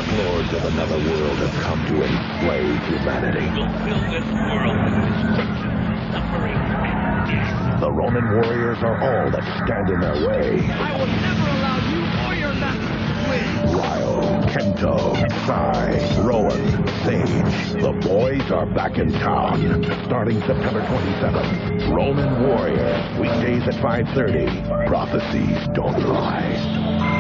dark lords of another world have come to enslave humanity. We'll fill this world with destruction, suffering, and death. The Ronin warriors are all that stand in their way. I will never allow you or your master to win. Ryo, Kento, Sai, Rowan, Sage. The boys are back in town. Starting September 27th. Ronin Warrior. Weekdays at 5:30. Prophecies don't lie.